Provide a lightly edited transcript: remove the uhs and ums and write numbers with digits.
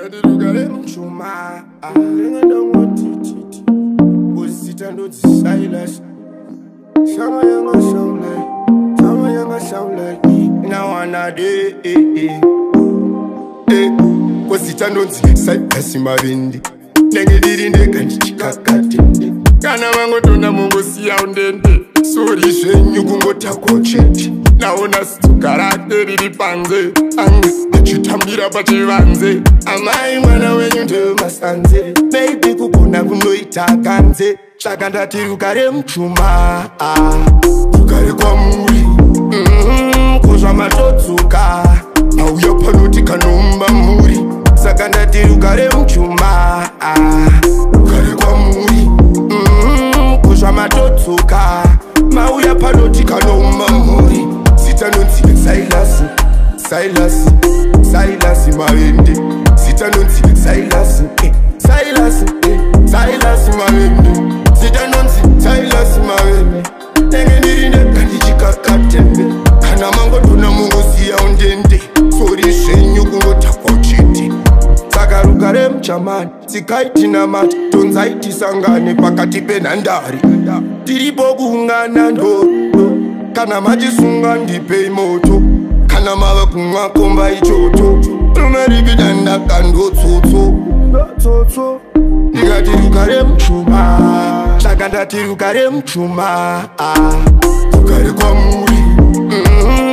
Ndati Rugare mujoma. Nenga ndongo titi. Posita ndo silence. Shama yanga sound like. Shama yanga sound like. Now wanna day. Posita ndo silence mavindi. Nenge diri ndeka ndichikakatende. Kana mangotonda mongosiya undende. Sori zvenyu kungotako chete. Naona sikarate riri panze. Ange ndichitambira pachivanze. Amai mwana wenyu ndemasanze. Baby kukona kunoita kanze. Saka ndati Rugare mujoma. Rugare kwamuri kozva matodzoka. Mauya panoti kanomba muri. Saka ndati Rugare mujoma. Rugare kwamuri kozva matodzoka. Mauya panoti kanomba muri. Zita nonzi Silas mavende. Zita nonzi Silas mavende. Zita nonzi Silas mavende. Nenge ndiri ndeka ndichikakatembe. Kana mangotona mungosiya undende. Sori zvenyu kungotakwa chete. Saka Rugare mujamani. Tsikaiti namati tonzaiti sangane pakati penhandare. Tiripo kuungana ndodo. Kana machisunga ndipei moto. Kana mava kumwa komba ichoto. Rumeripida ndakandotsotso. Ndikati Rugare mujoma. Saka ndati Rugare mujoma. Rugare kwamuri